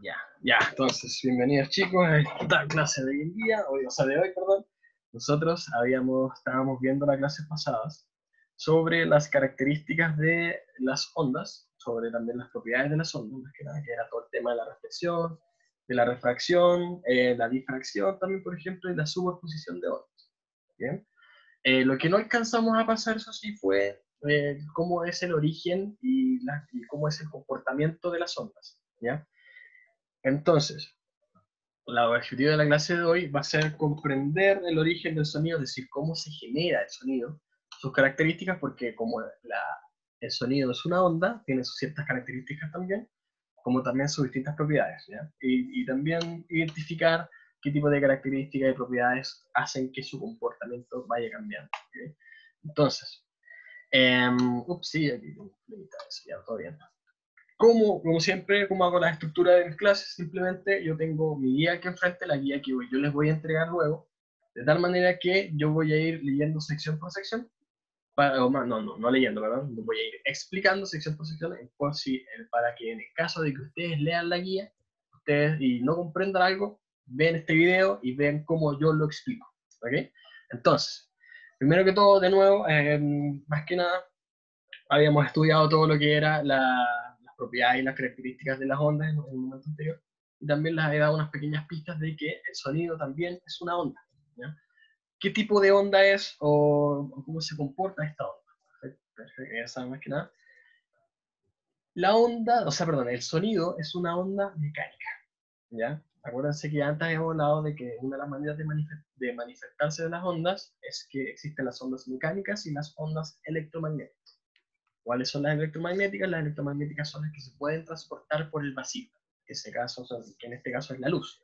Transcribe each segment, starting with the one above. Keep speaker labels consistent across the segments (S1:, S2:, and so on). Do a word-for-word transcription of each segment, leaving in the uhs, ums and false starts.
S1: Ya, ya, entonces, bienvenidos chicos a esta clase de hoy en día, hoy, o sea, de hoy, perdón. Nosotros habíamos, estábamos viendo las clases pasadas sobre las características de las ondas, sobre también las propiedades de las ondas, más que nada, que era todo el tema de la reflexión, de la refracción, eh, la difracción también, por ejemplo, y la superposición de ondas. ¿Bien? Eh, lo que no alcanzamos a pasar, eso sí, fue eh, cómo es el origen y, la, y cómo es el comportamiento de las ondas, ¿ya? Entonces, el objetivo de la clase de hoy va a ser comprender el origen del sonido, es decir, cómo se genera el sonido, sus características, porque como la, el sonido es una onda, tiene sus ciertas características también, como también sus distintas propiedades, ¿ya? Y, y también identificar qué tipo de características y propiedades hacen que su comportamiento vaya cambiando. ¿Okay? Entonces, eh, ups, sí, aquí tengo eso, ya, todo bien. Como, como siempre, como hago la estructura de mis clases, simplemente yo tengo mi guía aquí enfrente, la guía que yo les voy a entregar luego, de tal manera que yo voy a ir leyendo sección por sección, para, o más, no, no, no leyendo, ¿verdad? Voy a ir explicando sección por sección, por si, para que en el caso de que ustedes lean la guía, ustedes y no comprendan algo, ven este video y ven cómo yo lo explico, ¿ok? Entonces, primero que todo, de nuevo, eh, más que nada, habíamos estudiado todo lo que era la, las propiedades y las características de las ondas en, en un momento anterior, y también les he dado unas pequeñas pistas de que el sonido también es una onda, ¿ya? ¿Qué tipo de onda es o, o cómo se comporta esta onda? Perfecto, perfecto, ya saben más que nada. La onda, o sea, perdón, el sonido es una onda mecánica, ¿ya? Acuérdense que antes habíamos hablado de que una de las maneras de, manifest de manifestarse de las ondas es que existen las ondas mecánicas y las ondas electromagnéticas. ¿Cuáles son las electromagnéticas? Las electromagnéticas son las que se pueden transportar por el vacío, que, ese caso, o sea, que en este caso es la luz.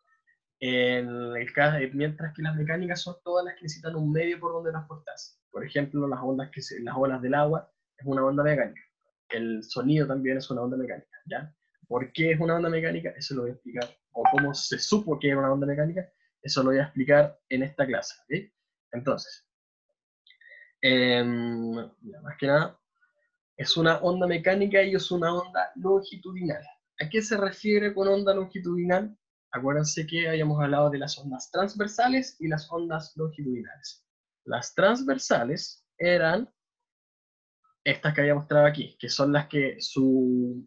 S1: En el caso, mientras que las mecánicas son todas las que necesitan un medio por donde transportarse. Por ejemplo, las ondas que se, las olas del agua es una onda mecánica. El sonido también es una onda mecánica, ¿ya? ¿Por qué es una onda mejecánica? Eso lo voy a explicar. O cómo se supo que era una onda mecánica, eso lo voy a explicar en esta clase, ¿ok? Entonces, eh, más que nada, es una onda mecánica y es una onda longitudinal. ¿A qué se refiere con onda longitudinal? Acuérdense que habíamos hablado de las ondas transversales y las ondas longitudinales. Las transversales eran estas que había mostrado aquí, que son las que su,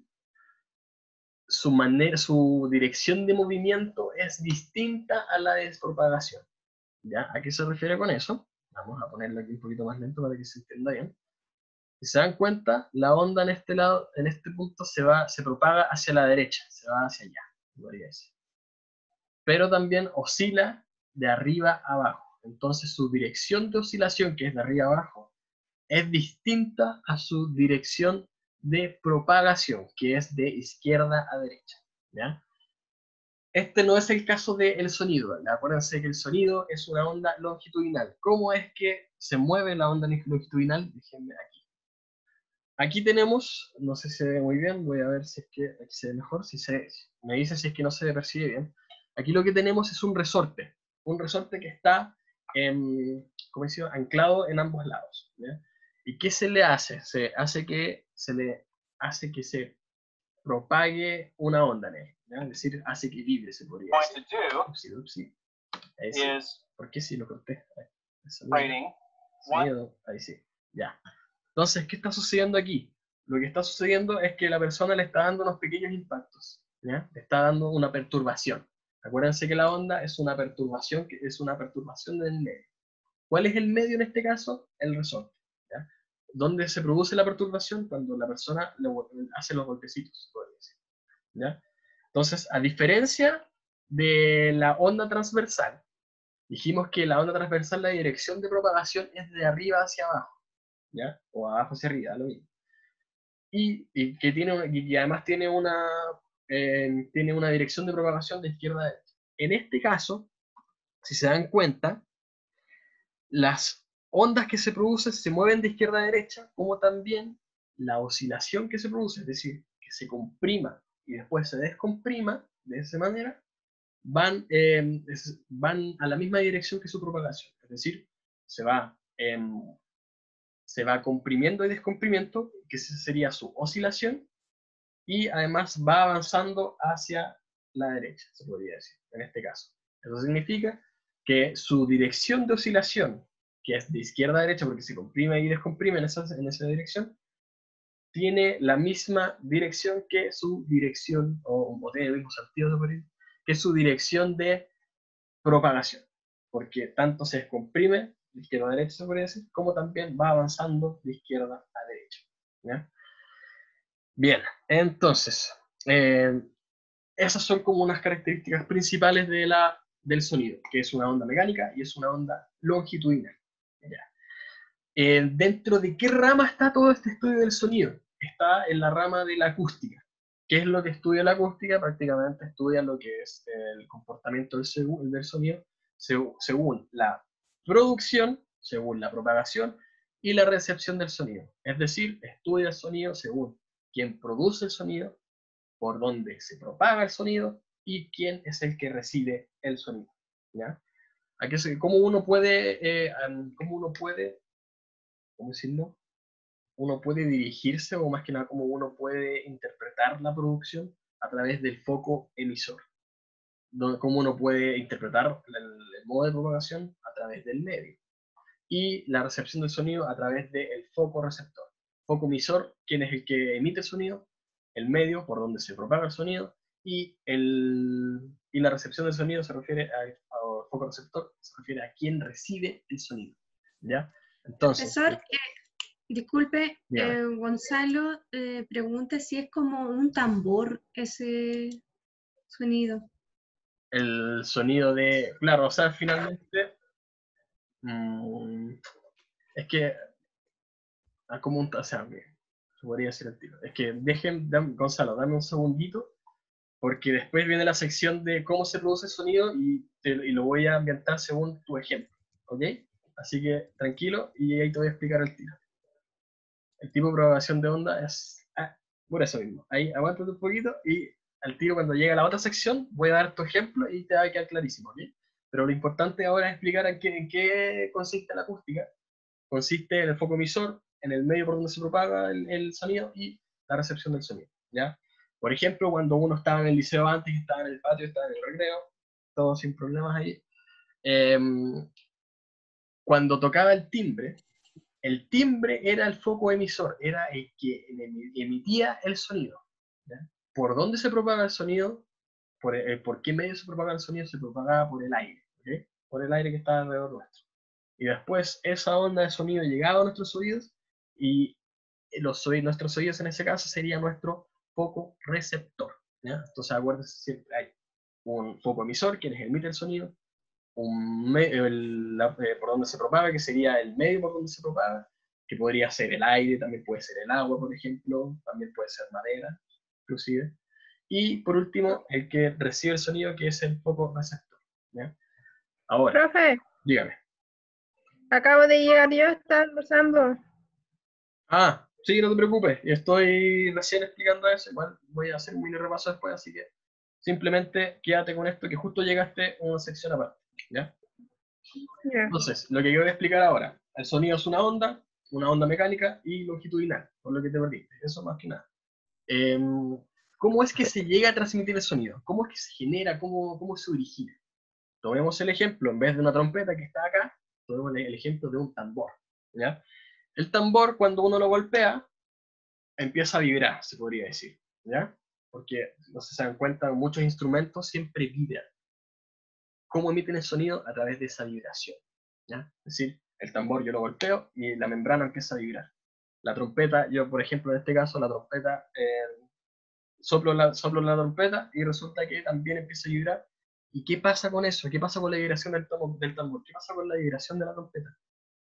S1: su, manera, su dirección de movimiento es distinta a la de propagación. ¿Ya? ¿A qué se refiere con eso? Vamos a ponerlo aquí un poquito más lento para que se entienda bien. Si se dan cuenta, la onda en este lado, en este punto, se va, se propaga hacia la derecha, se va hacia allá, podría decir. Pero también oscila de arriba a abajo. Entonces su dirección de oscilación, que es de arriba a abajo, es distinta a su dirección de propagación, que es de izquierda a derecha. ¿Ya? Este no es el caso del sonido. Acuérdense que el sonido es una onda longitudinal. ¿Cómo es que se mueve la onda longitudinal? Déjenme aquí. Aquí tenemos, no sé si se ve muy bien, voy a ver si es que aquí se ve mejor, si se, me dice si es que no se percibe bien. Aquí lo que tenemos es un resorte, un resorte que está, eh, ¿cómo decía? Anclado en ambos lados. ¿Ya? ¿Y qué se le hace? Se hace que se le hace que se propague una onda en él, ¿ya? Es decir, hace que vibre, se podría decir. Upsi, upsi. Ahí sí. ¿Por qué sí lo corté? Ahí, sonido, ahí sí, ya. Entonces, ¿qué está sucediendo aquí? Lo que está sucediendo es que la persona le está dando unos pequeños impactos, ¿ya? Le está dando una perturbación. Acuérdense que la onda es una perturbación, que es una perturbación del medio. ¿Cuál es el medio en este caso? El resorte, ¿ya? ¿Dónde se produce la perturbación? Cuando la persona le hace los golpecitos, podría decir, ¿ya? Entonces, a diferencia de la onda transversal, dijimos que la onda transversal, la dirección de propagación es de arriba hacia abajo, ¿ya? O abajo hacia arriba, lo mismo. Y, y que tiene, y además tiene una, eh, tiene una dirección de propagación de izquierda a derecha. En este caso, si se dan cuenta, las ondas que se producen se mueven de izquierda a derecha, como también la oscilación que se produce, es decir, que se comprima y después se descomprima de esa manera, van, eh, es, van a la misma dirección que su propagación, es decir, se va, eh, se va comprimiendo y descomprimiendo, que sería su oscilación, y además va avanzando hacia la derecha, se podría decir, en este caso. Eso significa que su dirección de oscilación, que es de izquierda a derecha, porque se comprime y descomprime en esa, en esa dirección, tiene la misma dirección que su dirección, o, o tiene el mismo sentido, se podría decir, que su dirección de propagación, porque tanto se descomprime de izquierda a derecha, se podría decir, como también va avanzando de izquierda a derecha. ¿Ya? Bien, entonces, eh, esas son como unas características principales de la, del sonido, que es una onda mecánica y es una onda longitudinal. ¿Ya? Eh, ¿Dentro de qué rama está todo este estudio del sonido? Está en la rama de la acústica. ¿Qué es lo que estudia la acústica? Prácticamente estudia lo que es el comportamiento del, del sonido según la producción, según la propagación y la recepción del sonido. Es decir, estudia el sonido según quién produce el sonido, por dónde se propaga el sonido y quién es el que recibe el sonido. ¿Ya? Aquí es, ¿cómo uno puede, eh, cómo uno puede, cómo decirlo? Uno puede dirigirse, o más que nada cómo uno puede interpretar la producción a través del foco emisor. Cómo uno puede interpretar el, el modo de propagación a través del medio. Y la recepción del sonido a través del foco receptor. Foco emisor, quien es el que emite el sonido, el medio por donde se propaga el sonido, y, el, y la recepción del sonido se refiere a, a foco receptor, se refiere a quien recibe el sonido. ¿Ya? Entonces,
S2: profesor, eh, disculpe,
S1: yeah.
S2: eh, Gonzalo eh, pregunta si es como un tambor ese sonido.
S1: El sonido de, claro, o sea, finalmente, mmm, es que, como un, o sea, se podría decir el tiro. Es que dejen, dame, Gonzalo, dame un segundito, porque después viene la sección de cómo se produce el sonido y, te, y lo voy a ambientar según tu ejemplo, ¿ok? Así que tranquilo y ahí te voy a explicar el tiro. El tipo de propagación de onda es, ah, por eso mismo. Ahí aguántate un poquito y al tiro cuando llegue a la otra sección voy a dar tu ejemplo y te va a quedar clarísimo, ¿ok? Pero lo importante ahora es explicar en qué, en qué consiste la acústica. Consiste en el foco emisor, en el medio por donde se propaga el, el sonido y la recepción del sonido, ¿ya? Por ejemplo, cuando uno estaba en el liceo antes, estaba en el patio, estaba en el recreo, todo sin problemas ahí, eh, cuando tocaba el timbre, el timbre era el foco emisor, era el que emitía el sonido. ¿Ya? ¿Por dónde se propaga el sonido? ¿Por, eh, ¿Por qué medio se propaga el sonido? Se propagaba por el aire, ¿okay? Por el aire que está alrededor nuestro. Y después esa onda de sonido llegaba a nuestros oídos y los oídos, nuestros oídos en ese caso sería nuestro foco receptor. ¿Ya? Entonces acuérdense, siempre hay un foco emisor, que les emite el sonido, un me, el, la, eh, por donde se propaga, que sería el medio por donde se propaga, que podría ser el aire, también puede ser el agua, por ejemplo, también puede ser madera, inclusive. Y por último, el que recibe el sonido, que es el foco receptor. ¿Ya? Ahora,
S3: Profe,
S1: dígame.
S3: acabo de llegar yo, está almorzando.
S1: Ah, sí, no te preocupes, estoy recién explicando eso, igual voy a hacer un mini repaso después, así que simplemente quédate con esto, que justo llegaste a una sección aparte, ¿ya?
S3: Ya.
S1: Entonces, lo que yo voy a explicar ahora, el sonido es una onda, una onda mecánica y longitudinal, por lo que te perdiste, eso más que nada. Eh, ¿Cómo es que se llega a transmitir el sonido? ¿Cómo es que se genera? ¿Cómo, cómo se origina? Tomemos el ejemplo, en vez de una trompeta que está acá, tomemos el ejemplo de un tambor, ¿ya? El tambor, cuando uno lo golpea, empieza a vibrar, se podría decir, ¿ya? Porque, no sé si se dan cuenta, muchos instrumentos siempre vibran. ¿Cómo emiten el sonido? A través de esa vibración, ¿ya? Es decir, el tambor yo lo golpeo y la membrana empieza a vibrar. La trompeta, yo por ejemplo en este caso, la trompeta, eh, soplo, la, soplo la trompeta y resulta que también empieza a vibrar. ¿Y qué pasa con eso? ¿Qué pasa con la vibración del, tomo, del tambor? ¿Qué pasa con la vibración de la trompeta?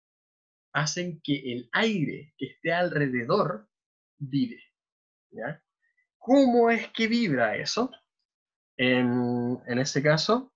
S1: Hacen que el aire que esté alrededor vibre, ¿ya? ¿Cómo es que vibra eso? En, en ese caso,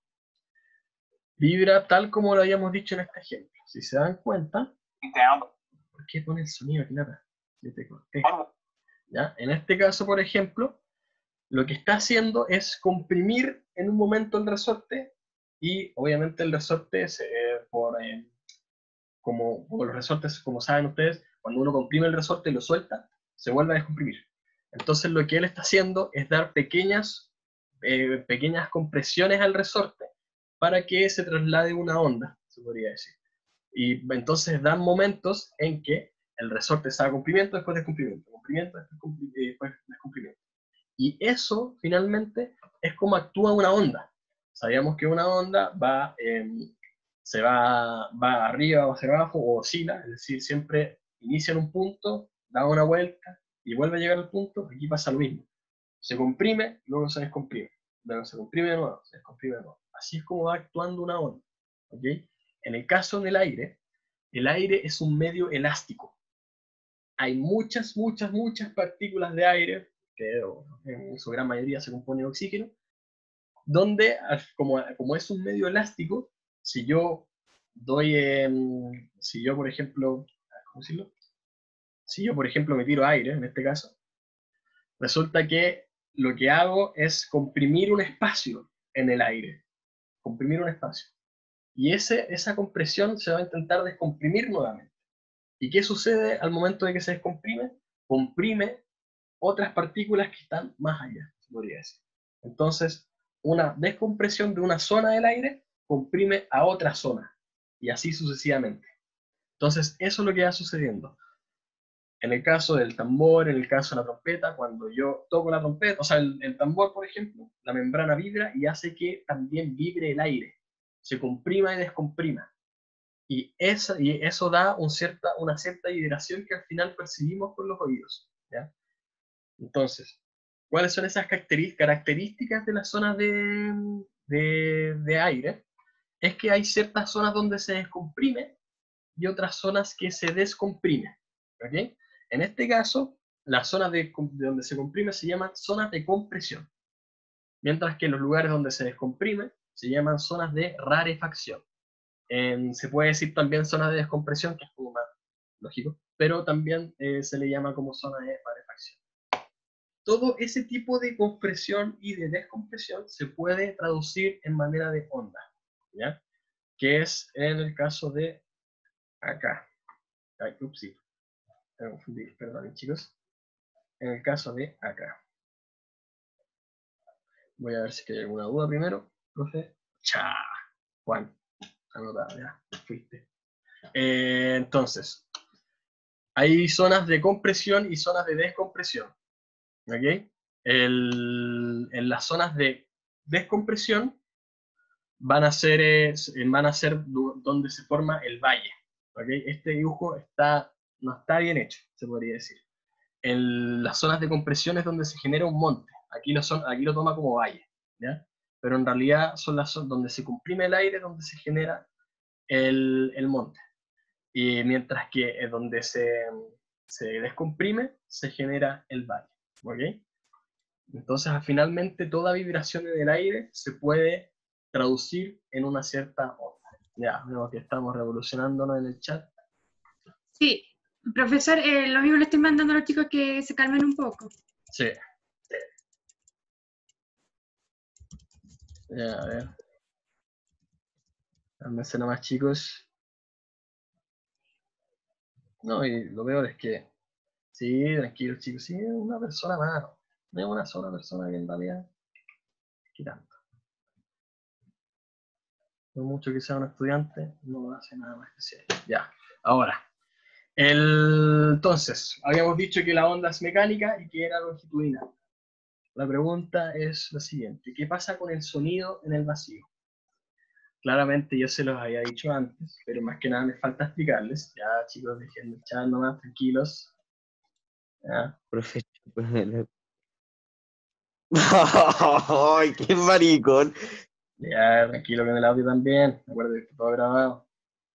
S1: vibra tal como lo habíamos dicho en este ejemplo. Si se dan cuenta, ¿por qué pone el sonido aquí nada? Yo te corté. ¿Ya? En este caso, por ejemplo, lo que está haciendo es comprimir en un momento el resorte y obviamente el resorte, se, eh, por, eh, como, como los resortes, como saben ustedes, cuando uno comprime el resorte y lo suelta, se vuelve a descomprimir. Entonces lo que él está haciendo es dar pequeñas eh, pequeñas compresiones al resorte para que se traslade una onda, se podría decir. Y entonces dan momentos en que el resorte está a comprimiento, después descomprimiento, comprimiento, después, compri eh, después descomprimiento. Y eso, finalmente, es como actúa una onda. Sabíamos que una onda va, eh, se va, va arriba o hacia abajo, o oscila, es decir, siempre inicia en un punto, da una vuelta, y vuelve a llegar al punto. Aquí pasa lo mismo. Se comprime, luego se descomprime. Luego se comprime de nuevo, se descomprime de nuevo. Así es como va actuando una onda. ¿Okay? En el caso del aire, el aire es un medio elástico. Hay muchas, muchas, muchas partículas de aire, que en su gran mayoría se compone de oxígeno, donde, como, como es un medio elástico, si yo doy, eh, si yo por ejemplo, ¿cómo decirlo? Si yo por ejemplo me tiro aire, en este caso, resulta que lo que hago es comprimir un espacio en el aire, comprimir un espacio. Y ese, esa compresión se va a intentar descomprimir nuevamente. ¿Y qué sucede al momento de que se descomprime? Comprime otras partículas que están más allá, se podría decir. Entonces, una descompresión de una zona del aire comprime a otra zona, y así sucesivamente. Entonces, eso es lo que va sucediendo. En el caso del tambor, en el caso de la trompeta, cuando yo toco la trompeta, o sea, el, el tambor, por ejemplo, la membrana vibra y hace que también vibre el aire, se comprima y descomprima. Y, esa, y eso da un cierta, una cierta vibración que al final percibimos con los oídos, ¿ya? Entonces, ¿cuáles son esas características de las zonas de, de, de aire? Es que hay ciertas zonas donde se descomprime y otras zonas que se descomprimen. ¿Okay? En este caso, las zonas de, de donde se comprime se llaman zonas de compresión, mientras que los lugares donde se descomprime se llaman zonas de rarefacción. En, se puede decir también zonas de descompresión, que es como más lógico, pero también eh, se le llama como zona de rarefacción. Todo ese tipo de compresión y de descompresión se puede traducir en manera de onda, ¿ya? Que es en el caso de acá. Ay, ups, sí. Me confundí, perdón, chicos. En el caso de acá. Voy a ver si hay alguna duda primero. Profe. Cha. Juan. Anotado, ya. Fuiste. Eh, entonces, hay zonas de compresión y zonas de descompresión. ¿Ok? El, en las zonas de descompresión van a ser, eh, van a ser donde se forma el valle. ¿Okay? Este dibujo está, no está bien hecho, se podría decir. En las zonas de compresión es donde se genera un monte. Aquí lo, son, aquí lo toma como valle, ¿ya? Pero en realidad son las zonas donde se comprime el aire, donde se genera el, el monte. Y mientras que es donde se, se descomprime, se genera el valle. ¿Okay? Entonces, finalmente, toda vibración en el aire se puede traducir en una cierta onda. Ya, vemos que estamos revolucionándonos en el chat.
S2: Sí, profesor, eh, lo mismo le estoy mandando a los chicos que se calmen un poco.
S1: Sí. Ya, a ver. Cálmense nomás, chicos. No, y lo peor es que, sí, tranquilos, chicos, sí, es una persona más. No es una sola persona que en realidad, ¿qué tanto? Por mucho que sea un estudiante, no hace nada más que ser. Ya, ahora. El, entonces, habíamos dicho que la onda es mecánica y que era longitudinal. La pregunta es la siguiente: ¿qué pasa con el sonido en el vacío? Claramente yo se los había dicho antes, pero más que nada me falta explicarles. Ya, chicos, dejen de echar nomás, tranquilos. Ya.
S4: Profe. ¡Ay, qué maricón!
S1: Ya, tranquilo con el audio también. Recuerda que está todo grabado.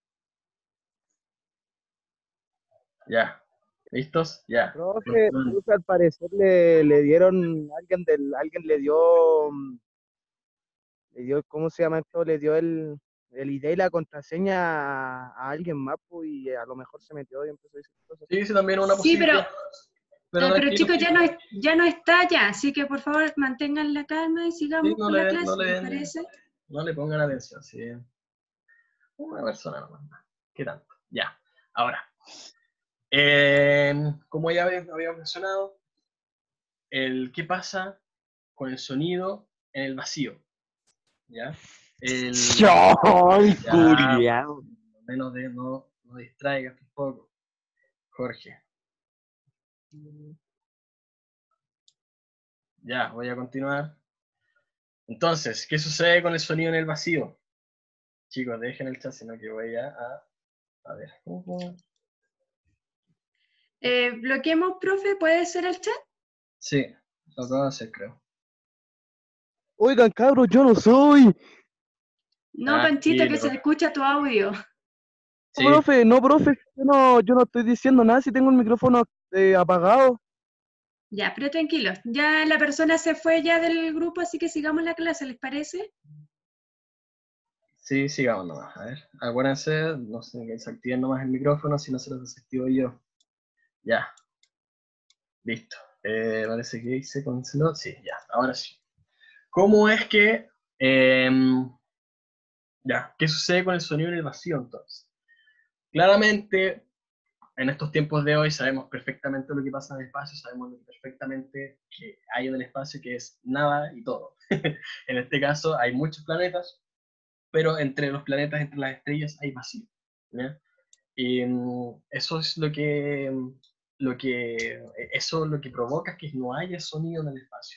S1: Ya. ¿Listos? Ya.
S5: Profe, profe, al parecer le, le dieron, alguien del, alguien le dio, mm, le dio, ¿cómo se llama esto? Le dio el, el I D y la contraseña a, a alguien más, pues, y a lo mejor se metió y empezó a decir cosas.
S1: Sí, sí, también es una
S2: Sí, pero,
S1: posibilidad. Pero,
S2: eh, pero
S1: tranquilos,
S2: chicos, ya
S1: chicos.
S2: no, es- ya no está ya, así que por favor mantengan la calma y
S1: Sí,
S2: sigamos
S1: no
S2: con la
S1: le, no
S2: clase, ¿les
S1: le,
S2: parece?
S1: no le pongan atención, sí. Una persona nomás. ¿Qué tanto? Ya. Ahora, eh, como ya habíamos mencionado, el qué pasa con el sonido en el vacío. ¿Ya? El,
S4: ¡Ay,
S1: ya,
S4: culiao!
S1: menos de no, no distraigas tampoco, Jorge. Ya, voy a continuar. Entonces, ¿qué sucede con el sonido en el vacío? Chicos, dejen el chat, sino que voy a, a, a ver.
S2: Eh, bloqueemos, profe, ¿puede ser el chat?
S1: Sí, lo acabo de hacer, creo.
S5: Oigan, cabros, yo no soy.
S2: No,
S1: Ah,
S2: Panchito, que
S1: dilo.
S2: se escucha tu audio.
S1: Sí,
S5: Profe, no, profe, yo no, yo no estoy diciendo nada si tengo el micrófono eh, apagado.
S2: Ya, pero tranquilos. Ya la persona se fue ya del grupo, así que sigamos la clase, ¿les parece?
S1: sí, sigamos nomás. A ver, acuérdense, no sé, que desactiven nomás el micrófono, si no se los desactivo yo. Ya, listo. Eh, parece que se canceló. Sí, ya, ahora sí. ¿Cómo es que... em, ya, ¿qué sucede con el sonido en el vacío entonces? Claramente, en estos tiempos de hoy sabemos perfectamente lo que pasa en el espacio, sabemos perfectamente que hay en el espacio que es nada y todo. En este caso hay muchos planetas, pero entre los planetas, entre las estrellas, hay vacío. ¿Ya? Y mm, eso es lo que, lo que, eso lo que provoca que no haya sonido en el espacio.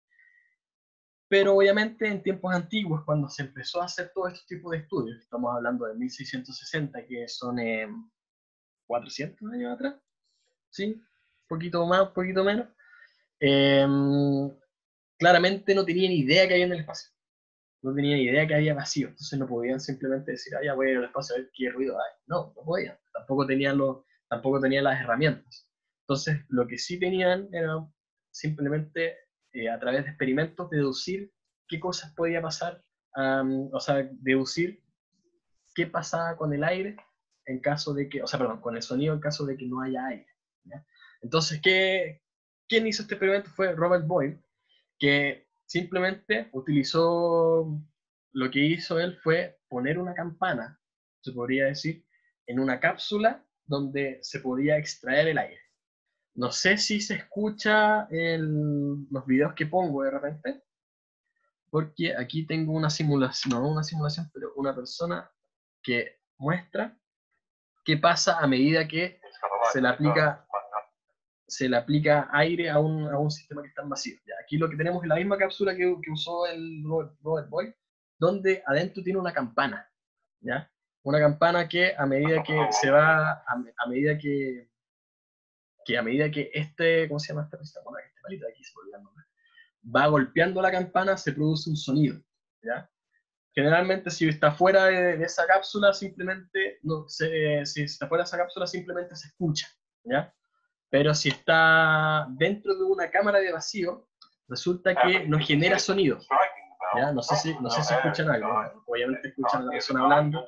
S1: Pero obviamente en tiempos antiguos, cuando se empezó a hacer todo este tipo de estudios, estamos hablando de mil seiscientos sesenta, que son eh, cuatrocientos años atrás, ¿sí? Un poquito más, un poquito menos. Eh, claramente no tenían idea que había en el espacio. No tenían idea que había vacío. Entonces no podían simplemente decir, ah, ya voy a ir al espacio a ver qué ruido hay. No, no podían. Tampoco tenían, los, tampoco tenían las herramientas. Entonces lo que sí tenían era simplemente eh, a través de experimentos deducir qué cosas podía pasar, um, o sea, deducir qué pasaba con el aire en caso de que, o sea, perdón, con el sonido en caso de que no haya aire. ¿Ya? Entonces, ¿qué, ¿quién hizo este experimento? Fue Robert Boyle, que simplemente utilizó, lo que hizo él fue poner una campana, se podría decir, en una cápsula donde se podía extraer el aire. No sé si se escucha en los videos que pongo de repente, porque aquí tengo una simulación, no una simulación, pero una persona que muestra qué pasa a medida que se le aplica, se le aplica aire a un, a un sistema que está en vacío. Ya, aquí lo que tenemos es la misma cápsula que, que usó el Robert, Robert Boyle, donde adentro tiene una campana, ¿ya? Una campana que a medida que se va, a, a medida que, que a medida que este, ¿cómo se llama esta cosa? Bueno, este palito de aquí se me olvidó el nombre, va golpeando la campana, se produce un sonido, ¿ya? Generalmente si está fuera de, de esa cápsula, simplemente, no, se, si está fuera de esa cápsula, simplemente se escucha, ¿ya? Pero si está dentro de una cámara de vacío, resulta que no genera sonido, ¿ya? No sé si, no sé si escuchan algo, obviamente escuchan a la persona hablando,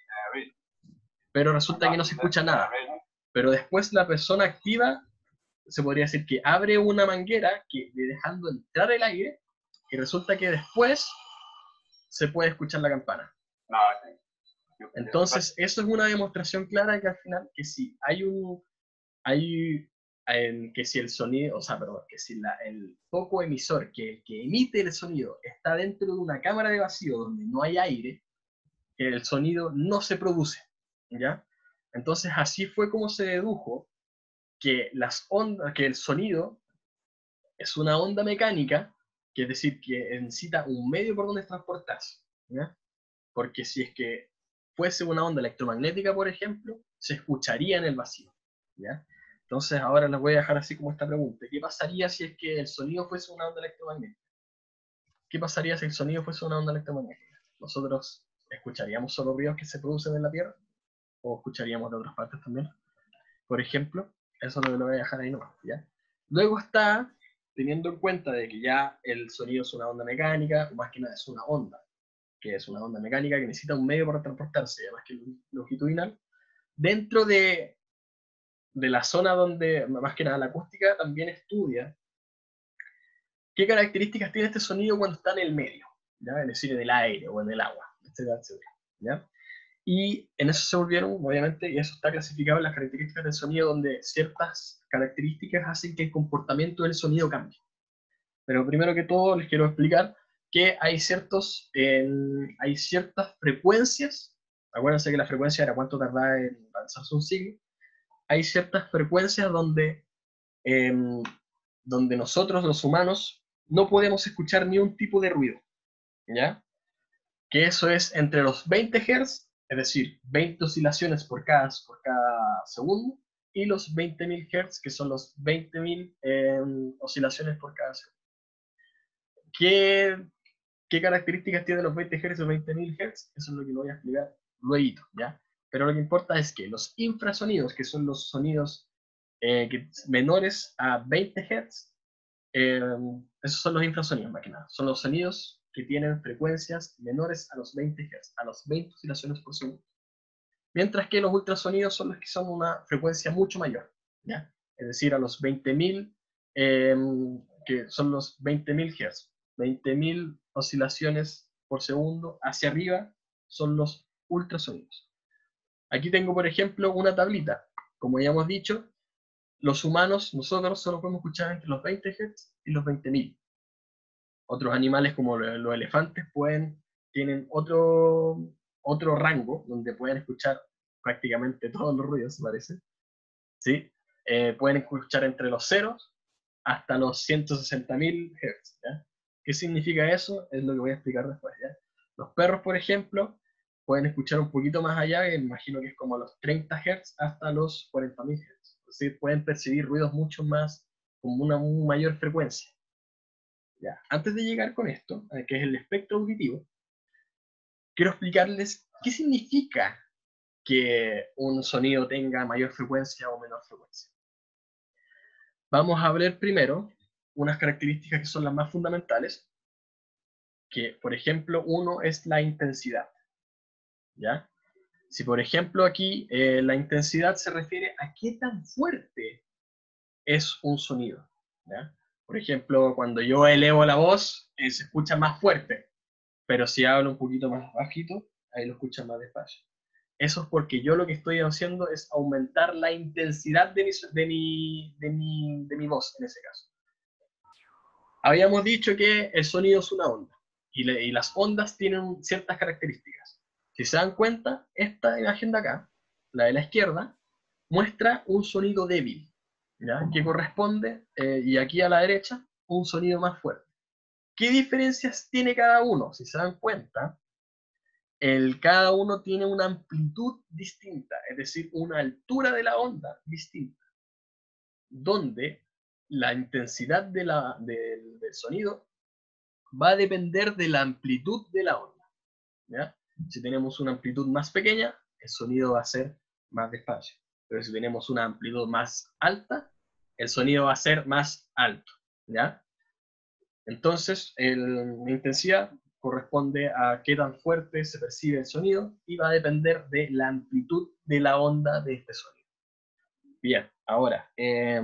S1: pero resulta que no se escucha nada. Pero después la persona activa, se podría decir que abre una manguera que, dejando entrar el aire, y resulta que después se puede escuchar la campana. Entonces, eso es una demostración clara de que al final, que si hay un, hay, en, que si el sonido, o sea, perdón, que si la, el foco emisor, que, que emite el sonido, está dentro de una cámara de vacío donde no hay aire, el sonido no se produce, ¿ya? Entonces, así fue como se dedujo que las ondas, que el sonido es una onda mecánica, que es decir, que necesita un medio por donde transportarse, ¿ya? Porque si es que fuese una onda electromagnética, por ejemplo, se escucharía en el vacío, ¿ya? Entonces ahora les voy a dejar así como esta pregunta. ¿Qué pasaría si es que el sonido fuese una onda electromagnética? ¿Qué pasaría si el sonido fuese una onda electromagnética? ¿Nosotros escucharíamos solo ruidos que se producen en la Tierra? ¿O escucharíamos de otras partes también? Por ejemplo, eso lo voy a dejar ahí nomás, ¿ya? Luego está, teniendo en cuenta de que ya el sonido es una onda mecánica, o más que nada es una onda, que es una onda mecánica que necesita un medio para transportarse, además que longitudinal, dentro de, de la zona donde, más que nada la acústica, también estudia qué características tiene este sonido cuando está en el medio, ¿ya? Es decir, en el aire o en el agua, etcétera, etcétera, ¿ya? Y en eso se volvieron, obviamente, y eso está clasificado en las características del sonido, donde ciertas características hacen que el comportamiento del sonido cambie. Pero primero que todo les quiero explicar que hay, ciertos, eh, hay ciertas frecuencias, acuérdense que la frecuencia era cuánto tardaba en lanzarse un signo, hay ciertas frecuencias donde, eh, donde nosotros los humanos no podemos escuchar ni un tipo de ruido, ¿ya? Que eso es entre los veinte hertz, es decir, veinte oscilaciones por cada, por cada segundo, y los veinte mil hertz, que son los veinte mil eh, oscilaciones por cada segundo. ¿Qué, ¿Qué características tienen los veinte hertz y los veinte mil hertz? Eso es lo que lo voy a explicar luego, ¿ya? Pero lo que importa es que los infrasonidos, que son los sonidos eh, que, menores a veinte hertz, eh, esos son los infrasonidos, más que nada. Son los sonidos que tienen frecuencias menores a los veinte hertz, a los veinte oscilaciones por segundo. Mientras que los ultrasonidos son los que son una frecuencia mucho mayor, ¿ya? Es decir, a los veinte mil, eh, que son los veinte mil hertz. veinte mil oscilaciones por segundo hacia arriba son los ultrasonidos. Aquí tengo, por ejemplo, una tablita. Como ya hemos dicho, los humanos, nosotros solo podemos escuchar entre los veinte hertz y los veinte mil. Otros animales como los elefantes pueden, tienen otro, otro rango donde pueden escuchar prácticamente todos los ruidos, parece. ¿Sí? Eh, pueden escuchar entre los ceros hasta los ciento sesenta mil hertz. ¿Ya? ¿Qué significa eso? Es lo que voy a explicar después. ¿Ya? Los perros, por ejemplo, pueden escuchar un poquito más allá, que imagino que es como los treinta hertz hasta los cuarenta mil hertz. Es decir, pueden percibir ruidos mucho más, con una, una mayor frecuencia. Ya. Antes de llegar con esto, que es el espectro auditivo, quiero explicarles qué significa que un sonido tenga mayor frecuencia o menor frecuencia. Vamos a ver primero unas características que son las más fundamentales, que por ejemplo uno es la intensidad. ¿Ya? Si por ejemplo aquí eh, la intensidad se refiere a qué tan fuerte es un sonido. ¿Ya? Por ejemplo, cuando yo elevo la voz, eh, se escucha más fuerte, pero si hablo un poquito más bajito, ahí lo escuchan más despacio. Eso es porque yo lo que estoy haciendo es aumentar la intensidad de mi, de mi, de mi, de mi voz, en ese caso. Habíamos dicho que el sonido es una onda, y, le, y las ondas tienen ciertas características. Si se dan cuenta, esta imagen de acá, la de la izquierda, muestra un sonido débil, ¿ya? Que corresponde, eh, y aquí a la derecha, un sonido más fuerte. ¿Qué diferencias tiene cada uno? Si se dan cuenta, el, cada uno tiene una amplitud distinta, es decir, una altura de la onda distinta, donde la intensidad de la, de, del sonido va a depender de la amplitud de la onda. ¿Ya? Si tenemos una amplitud más pequeña, el sonido va a ser más despacio. Pero si tenemos una amplitud más alta, el sonido va a ser más alto. ¿Ya? Entonces, el, la intensidad corresponde a qué tan fuerte se percibe el sonido y va a depender de la amplitud de la onda de este sonido. Bien, ahora, eh,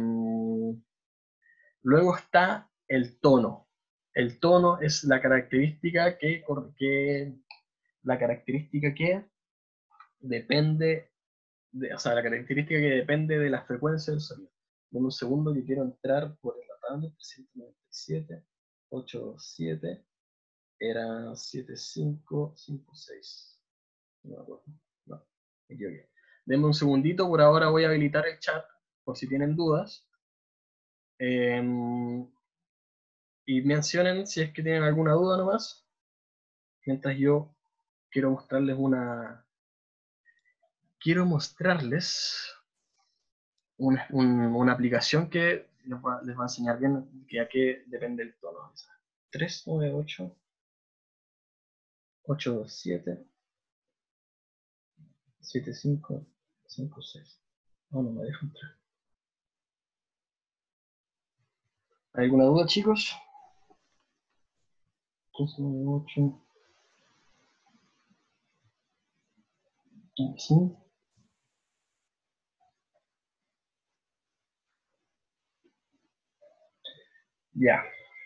S1: luego está el tono. El tono es la característica que, que la característica que depende, de, o sea, la característica que depende de la frecuencia del sonido. Dame un segundo que quiero entrar por la tabla. trescientos noventa y siete, ochocientos veintisiete, era setenta y cinco cincuenta y seis. No me acuerdo. No, me equivoqué. Denme un segundito, por ahora voy a habilitar el chat por si tienen dudas. Eh, y mencionen si es que tienen alguna duda nomás, mientras yo quiero mostrarles una quiero mostrarles una, un, una aplicación que les va, les va a enseñar bien que a qué depende el tono. tres nueve ocho, ocho dos siete, siete cinco cinco seis. No, no me dejo entrar. ¿Alguna duda, chicos? tres nueve ocho. ¿Sí? Ya.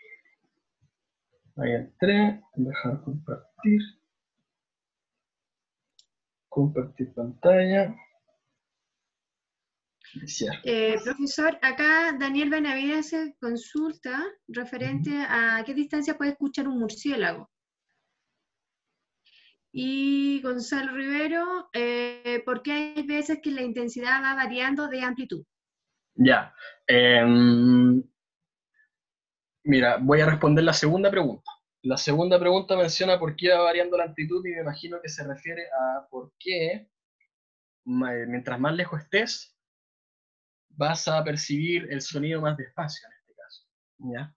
S1: Ahí entré. Dejar compartir. Compartir pantalla. Cierto.
S2: Eh, profesor, acá Daniel Benavides hace consulta referente a qué distancia puede escuchar un murciélago. Y Gonzalo Rivero, eh, ¿por qué hay veces que la intensidad va variando de amplitud?
S1: Ya. em, mira, voy a responder la segunda pregunta. La segunda pregunta menciona por qué va variando la amplitud y me imagino que se refiere a por qué, ma- mientras más lejos estés, vas a percibir el sonido más despacio en este caso. ¿Ya?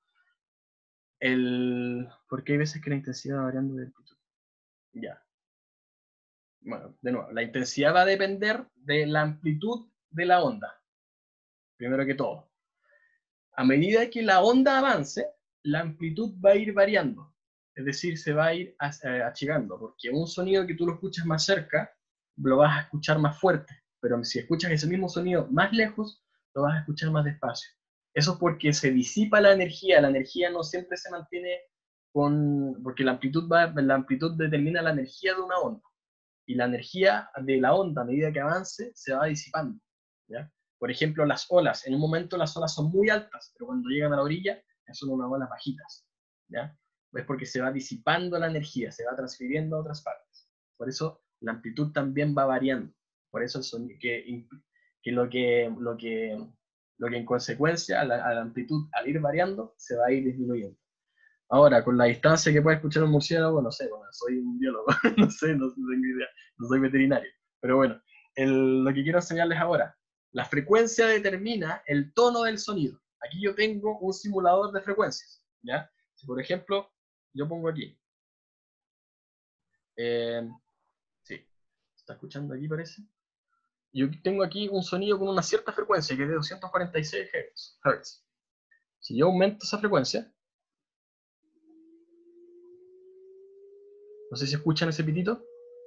S1: El, porque hay veces que la intensidad va variando de amplitud. Ya. Bueno, de nuevo, la intensidad va a depender de la amplitud de la onda, primero que todo. A medida que la onda avance, la amplitud va a ir variando, es decir, se va a ir achicando, porque un sonido que tú lo escuchas más cerca, lo vas a escuchar más fuerte, pero si escuchas ese mismo sonido más lejos, lo vas a escuchar más despacio. Eso es porque se disipa la energía, la energía no siempre se mantiene con, porque la amplitud, va, la amplitud determina la energía de una onda, y la energía de la onda a medida que avance se va disipando, ¿ya? Por ejemplo, las olas, en un momento las olas son muy altas, pero cuando llegan a la orilla son unas olas bajitas, ¿ya? Es porque se va disipando la energía, se va transfiriendo a otras partes. Por eso la amplitud también va variando. Por eso el sonido, que, que, lo, que, lo, que lo que en consecuencia a la, a la amplitud al ir variando se va a ir disminuyendo. Ahora, con la distancia que puede escuchar un murciélago, no sé, bueno, soy un biólogo, no sé, no, no tengo idea, no soy veterinario. Pero bueno, el, lo que quiero enseñarles ahora, la frecuencia determina el tono del sonido. Aquí yo tengo un simulador de frecuencias, ¿ya? Si por ejemplo, yo pongo aquí, eh, sí, ¿se está escuchando aquí parece? Yo tengo aquí un sonido con una cierta frecuencia, que es de doscientos cuarenta y seis hertz. Si yo aumento esa frecuencia, no sé si escuchan ese pitito.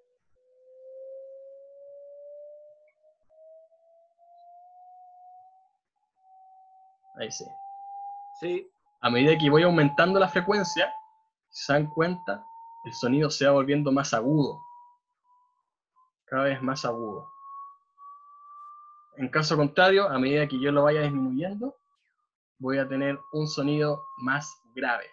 S1: Ahí sí.
S4: Sí.
S1: A medida que voy aumentando la frecuencia, si se dan cuenta, el sonido se va volviendo más agudo. Cada vez más agudo. En caso contrario, a medida que yo lo vaya disminuyendo, voy a tener un sonido más grave.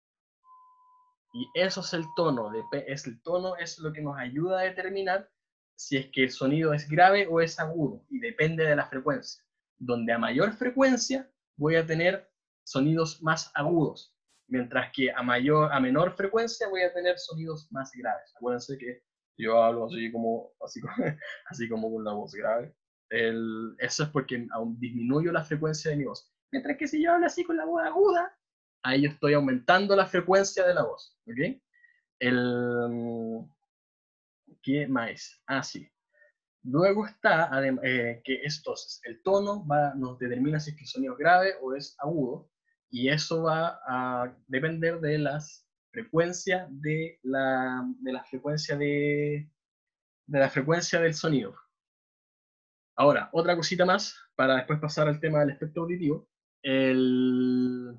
S1: Y eso es el tono. Es el tono es lo que nos ayuda a determinar si es que el sonido es grave o es agudo. Y depende de la frecuencia. Donde a mayor frecuencia voy a tener sonidos más agudos. Mientras que a, mayor, a menor frecuencia voy a tener sonidos más graves. Acuérdense que yo hablo así como, así como, así como con la voz grave. El, eso es porque aún disminuyo la frecuencia de mi voz. Mientras que si yo hablo así con la voz aguda, ahí yo estoy aumentando la frecuencia de la voz, ¿ok? El, ¿qué más? Ah, sí. Luego está, eh, que entonces, el tono va, nos determina si es que el sonido es grave o es agudo, y eso va a depender de las frecuencias de la, de la frecuencia de, de la frecuencia del sonido. Ahora, otra cosita más, para después pasar al tema del espectro auditivo. El,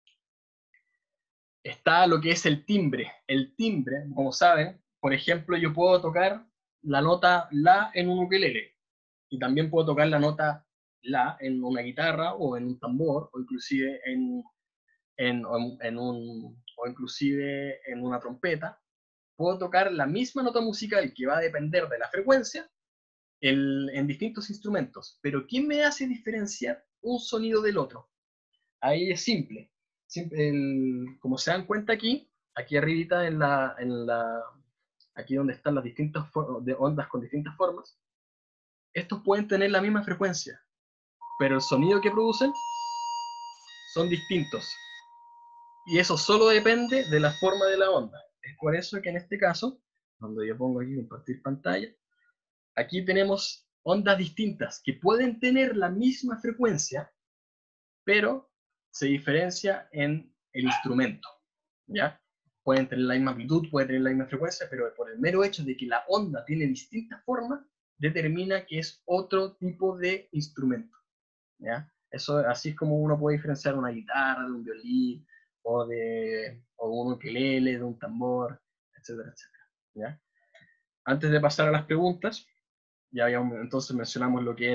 S1: está lo que es el timbre. El timbre, como saben, por ejemplo, yo puedo tocar la nota la en un ukelele y también puedo tocar la nota la en una guitarra o en un tambor o inclusive en, en, en un, o inclusive en una trompeta. Puedo tocar la misma nota musical que va a depender de la frecuencia el, en distintos instrumentos. Pero ¿quién me hace diferenciar un sonido del otro? Ahí es simple. simple el, como se dan cuenta aquí, aquí arribita en la, en la, aquí donde están las distintas de ondas con distintas formas, estos pueden tener la misma frecuencia, pero el sonido que producen son distintos. Y eso solo depende de la forma de la onda. Es por eso que en este caso, cuando yo pongo aquí compartir pantalla, aquí tenemos ondas distintas que pueden tener la misma frecuencia, pero se diferencia en el instrumento, ¿ya? Pueden tener la misma amplitud, pueden tener la misma frecuencia, pero por el mero hecho de que la onda tiene distintas formas, determina que es otro tipo de instrumento, ¿ya? Eso, así es como uno puede diferenciar una guitarra de un violín, o de o un ukelele, de un tambor, etcétera, etcétera, ¿ya? Antes de pasar a las preguntas, ya habíamos, entonces mencionamos lo que era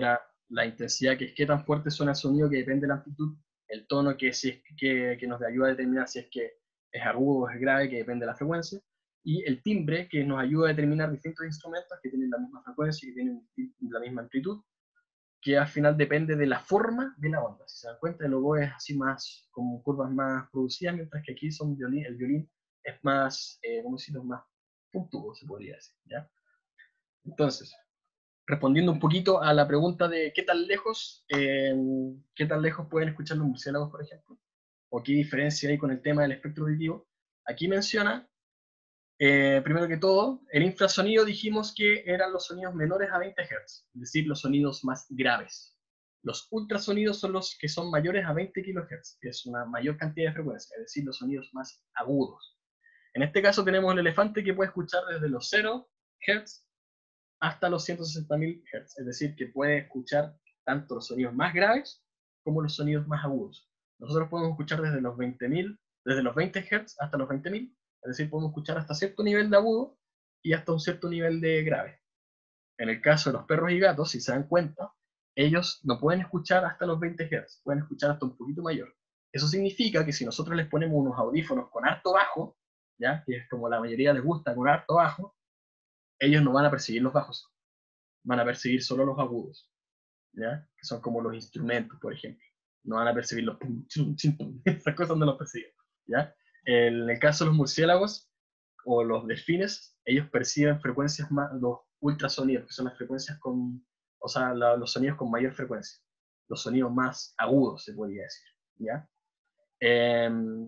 S1: la intensidad, que es qué tan fuerte suena el sonido, que depende de la amplitud, el tono, que, si es, que, que nos ayuda a determinar si es que es agudo o es grave, que depende de la frecuencia, y el timbre, que nos ayuda a determinar distintos instrumentos que tienen la misma frecuencia, que tienen la misma amplitud, que al final depende de la forma de la onda. Si se dan cuenta, el oboe es así más, como curvas más producidas, mientras que aquí son violín, el violín es más, eh, ¿cómo decirlo?, más puntudo, se podría decir, ¿ya? Entonces, respondiendo un poquito a la pregunta de qué tan lejos, eh, qué tan lejos pueden escuchar los murciélagos, por ejemplo, o qué diferencia hay con el tema del espectro auditivo, aquí menciona, eh, primero que todo, el infrasonido dijimos que eran los sonidos menores a veinte hertz, es decir, los sonidos más graves. Los ultrasonidos son los que son mayores a veinte kilohertz, que es una mayor cantidad de frecuencia, es decir, los sonidos más agudos. En este caso tenemos el elefante que puede escuchar desde los cero hertz hasta los ciento sesenta mil hertz, es decir, que puede escuchar tanto los sonidos más graves como los sonidos más agudos. Nosotros podemos escuchar desde los veinte mil, desde los veinte hertz hasta los veinte mil, es decir, podemos escuchar hasta cierto nivel de agudo y hasta un cierto nivel de grave. En el caso de los perros y gatos, si se dan cuenta, ellos no pueden escuchar hasta los veinte hertz, pueden escuchar hasta un poquito mayor. Eso significa que si nosotros les ponemos unos audífonos con harto bajo, ¿ya?, que es como la mayoría les gusta, con harto bajo, ellos no van a percibir los bajos, van a percibir solo los agudos, ¿ya?, que son como los instrumentos, por ejemplo. No van a percibir los pum, chum, chum, pum. Esas cosas no los perciben, ¿ya? En el caso de los murciélagos o los delfines, ellos perciben frecuencias más, los ultrasonidos, que son las frecuencias con, o sea, la, los sonidos con mayor frecuencia, los sonidos más agudos, se podría decir, ¿ya? Eh,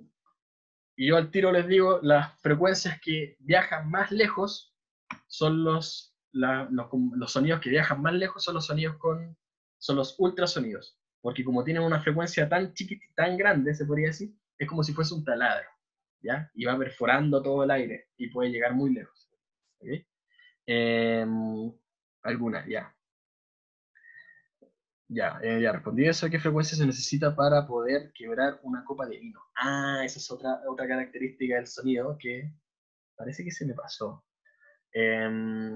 S1: y yo al tiro les digo, las frecuencias que viajan más lejos son los, la, los, los sonidos que viajan más lejos son los sonidos con, son los ultrasonidos, porque como tienen una frecuencia tan chiquitita, tan grande, se podría decir, es como si fuese un taladro, ¿ya? Y va perforando todo el aire y puede llegar muy lejos, ¿okay? Eh, algunas, ya. Ya, eh, ya respondí eso. ¿Qué frecuencia se necesita para poder quebrar una copa de vino? Ah, esa es otra, otra característica del sonido que parece que se me pasó. Eh,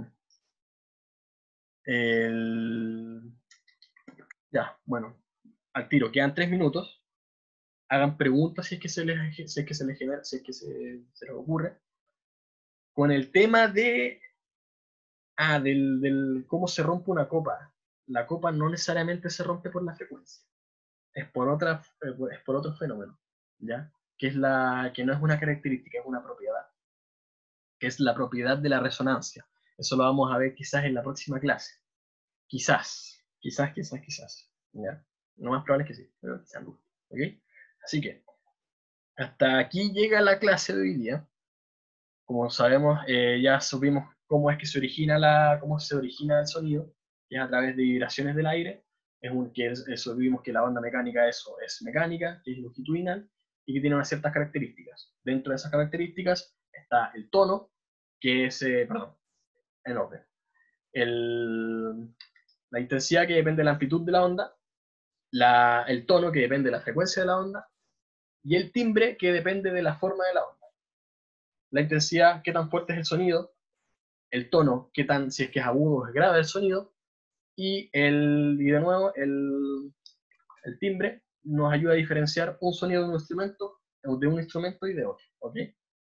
S1: el... Ya, bueno, al tiro, quedan tres minutos. Hagan preguntas si es que se les, si es que se les genera, si es que se, se les ocurre. Con el tema de, ah, del, del cómo se rompe una copa. La copa no necesariamente se rompe por la frecuencia. Es por, otra, es por otro fenómeno, ¿ya? Que, es la, que no es una característica, es una propiedad. Que es la propiedad de la resonancia. Eso lo vamos a ver quizás en la próxima clase. Quizás, quizás, quizás, quizás. ¿Ya? Lo más probable es que sí, pero quizás no. ¿Ok? Así que, hasta aquí llega la clase de hoy día. Como sabemos, eh, ya supimos cómo es que se origina la, cómo se origina el sonido, que es a través de vibraciones del aire. Es un, que es, eso vimos que la onda mecánica eso es mecánica, que es longitudinal, y que tiene unas ciertas características. Dentro de esas características está el tono, que es, eh, perdón, en orden. El, la intensidad, que depende de la amplitud de la onda, la, el tono, que depende de la frecuencia de la onda, y el timbre, que depende de la forma de la onda. La intensidad, qué tan fuerte es el sonido, el tono, qué tan, si es que es agudo o es grave el sonido, y, el, y de nuevo el, el timbre nos ayuda a diferenciar un sonido de un instrumento, de un instrumento y de otro, ¿ok?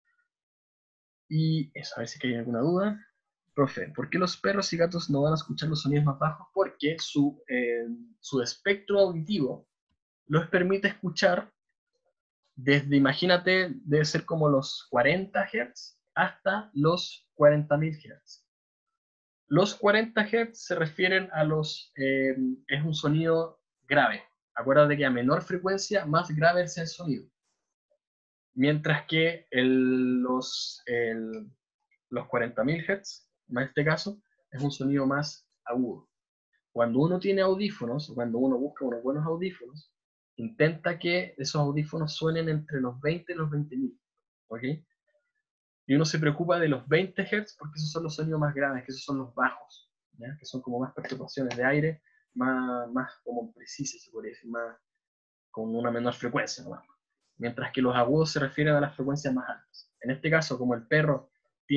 S1: Y eso, a ver si hay alguna duda. Profe, ¿por qué los perros y gatos no van a escuchar los sonidos más bajos? Porque su, eh, su espectro auditivo los permite escuchar desde, imagínate, debe ser como los cuarenta hertz hasta los cuarenta mil hertz. Los cuarenta hertz se refieren a los, eh, es un sonido grave. Acuérdate que a menor frecuencia, más grave es el sonido. Mientras que el, los, el, los cuarenta mil hertz, en este caso, es un sonido más agudo. Cuando uno tiene audífonos, cuando uno busca unos buenos audífonos, intenta que esos audífonos suenen entre los veinte y los veinte mil, ¿ok? Y uno se preocupa de los veinte hertz porque esos son los sonidos más graves, que esos son los bajos, ¿ya? Que son como más perturbaciones de aire, más, más como precisas, se podría decir, más, con una menor frecuencia, ¿no? Mientras que los agudos se refieren a las frecuencias más altas. En este caso, como el perro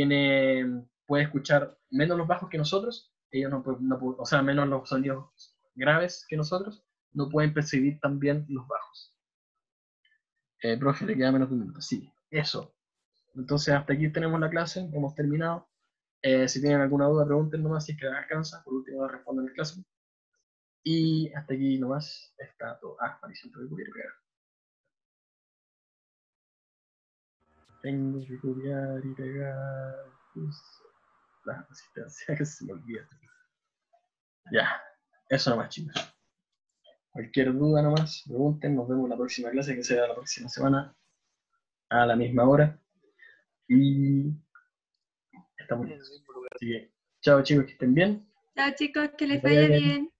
S1: tiene, puede escuchar menos los bajos que nosotros, ellos no, no, o sea, menos los sonidos graves que nosotros no pueden percibir también los bajos. Eh, profe, le queda menos de un minuto. Sí, eso. Entonces hasta aquí tenemos la clase, hemos terminado. Eh, si tienen alguna duda, pregunten nomás si es que les alcanza. Por último, la responden en el clase. Y hasta aquí nomás está todo. Ah, Mauricio, tengo que copiar y pegar. Tengo que copiar y pegar. Pues, la asistencia que se me olvida. Ya, eso nomás, chicos. Cualquier duda nomás, pregunten. Nos vemos en la próxima clase, que será la próxima semana a la misma hora. Y estamos listos. Así que, chao chicos, que estén bien.
S2: Chao chicos, que les
S1: Que vaya
S2: vaya
S1: bien.
S2: bien.